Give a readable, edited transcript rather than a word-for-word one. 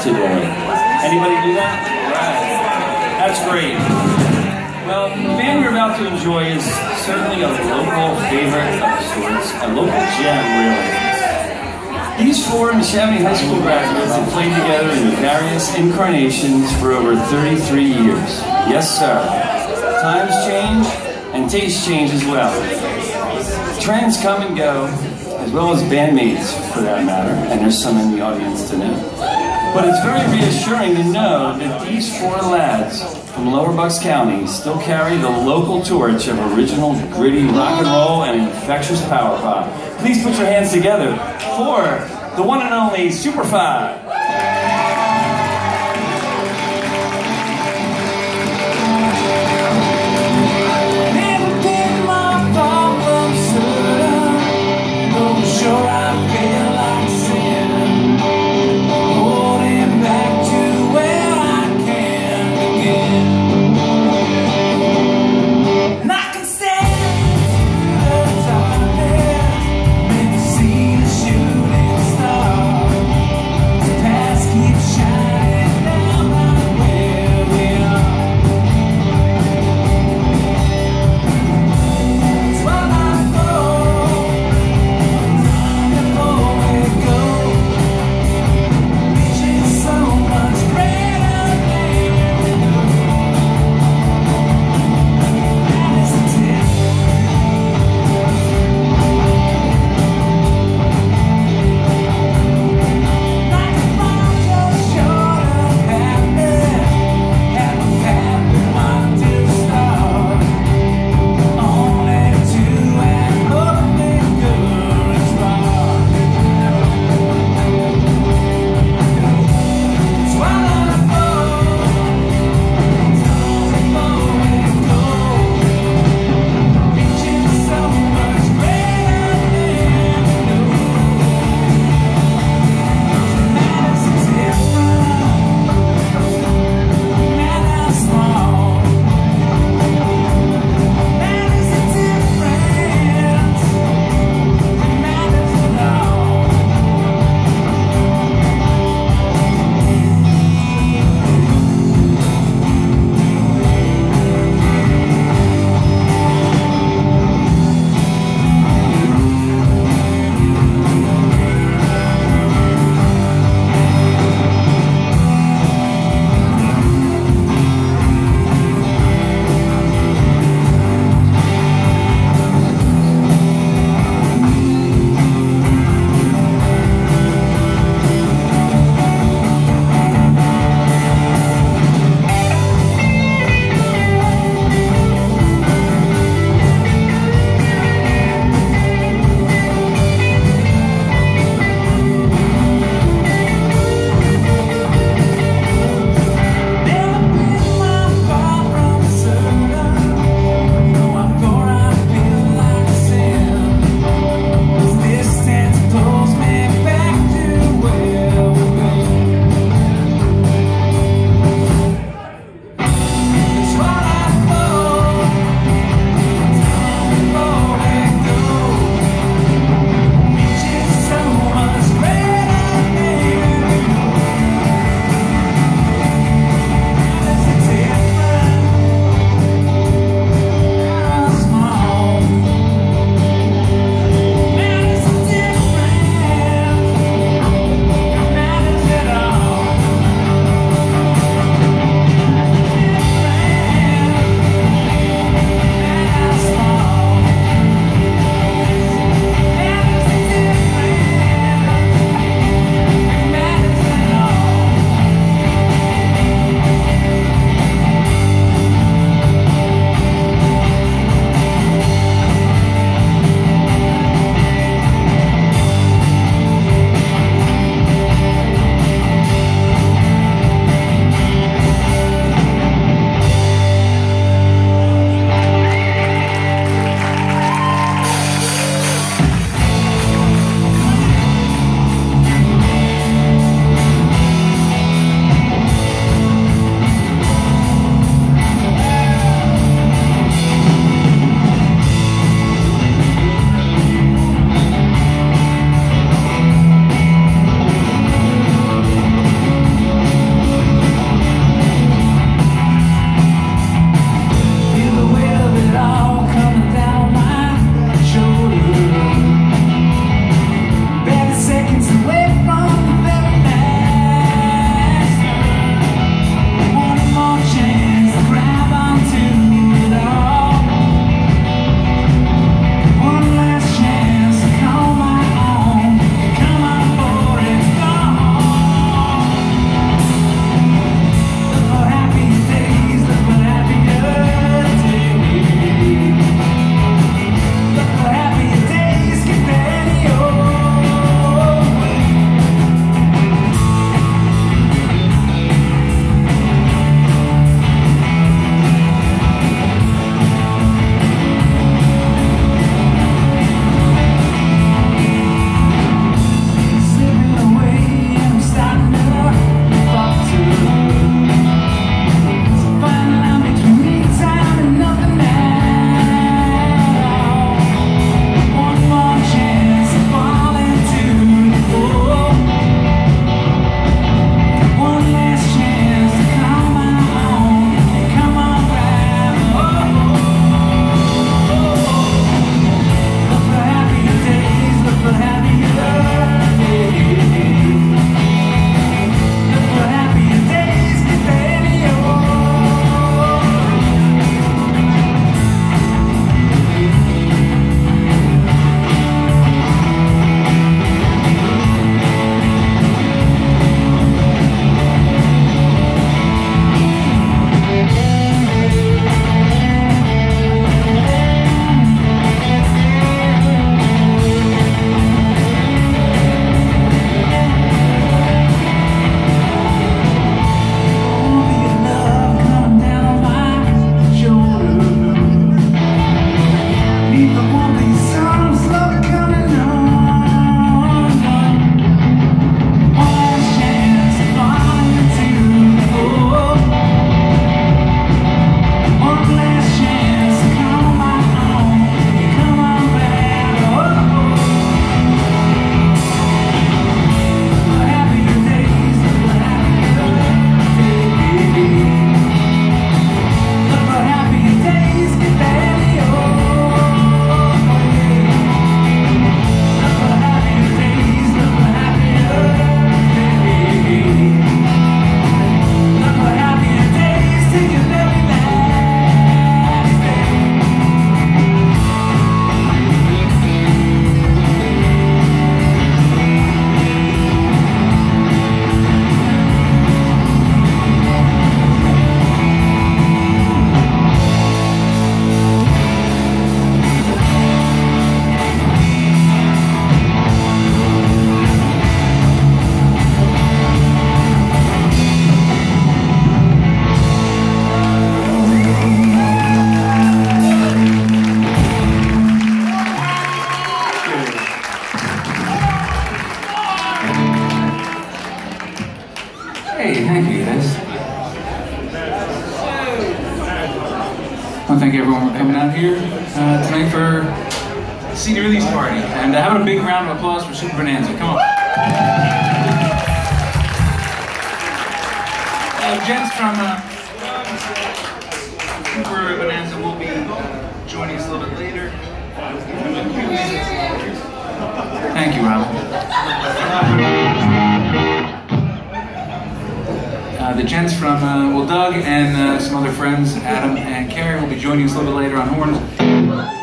today. Anybody do that? Right. That's great. Well, the band we're about to enjoy is certainly a local favorite of sorts, a local gem, really. These four Neshaminy High School graduates have played together in various incarnations for over 33 years. Yes, sir. Times change, and tastes change as well. Trends come and go, as well as bandmates, for that matter, and there's some in the audience to know. But it's very reassuring to know that these four lads from Lower Bucks County still carry the local torch of original gritty rock and roll and infectious power pop. Please put your hands together for the one and only Super 5. coming out here tonight for CD release party. And having a big round of applause for Super Bonanza. Come on. Gents from Super Bonanza will be joining us a little bit later. Thank you, Robin. The gents from, Doug and some other friends, Adam and Carrie, will be joining us a little bit later on horns.